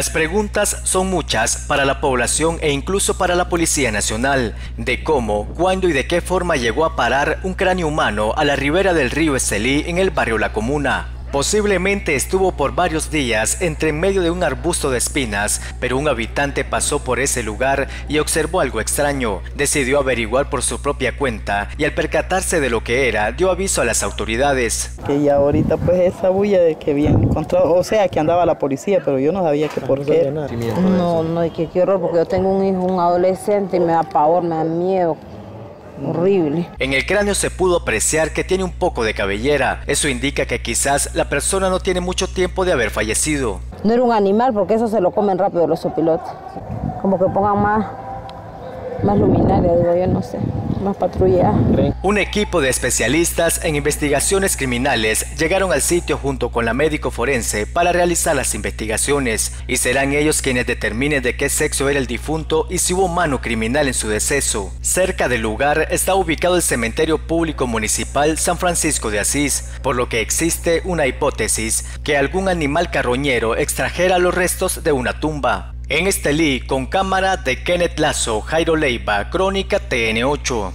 Las preguntas son muchas para la población e incluso para la Policía Nacional, de cómo, cuándo y de qué forma llegó a parar un cráneo humano a la ribera del río Estelí en el barrio La Comuna. Posiblemente estuvo por varios días entre en medio de un arbusto de espinas, pero un habitante pasó por ese lugar y observó algo extraño. Decidió averiguar por su propia cuenta y al percatarse de lo que era, dio aviso a las autoridades. Que ya ahorita pues esa bulla de que habían encontrado, o sea que andaba la policía, pero yo no sabía que por qué. No, es que qué horror, porque yo tengo un hijo, un adolescente y me da pavor, me da miedo. Horrible. En el cráneo se pudo apreciar que tiene un poco de cabellera. Eso indica que quizás la persona no tiene mucho tiempo de haber fallecido. No era un animal, porque eso se lo comen rápido los zopilotes. Como que pongan más luminaria, digo yo, no sé, más patrulla. Un equipo de especialistas en investigaciones criminales llegaron al sitio junto con la médico forense para realizar las investigaciones, y serán ellos quienes determinen de qué sexo era el difunto y si hubo mano criminal en su deceso. Cerca del lugar está ubicado el cementerio público municipal San Francisco de Asís, por lo que existe una hipótesis que algún animal carroñero extrajera los restos de una tumba. En Estelí, con cámara de Kenneth Lazo, Jairo Leiva, Crónica TN8.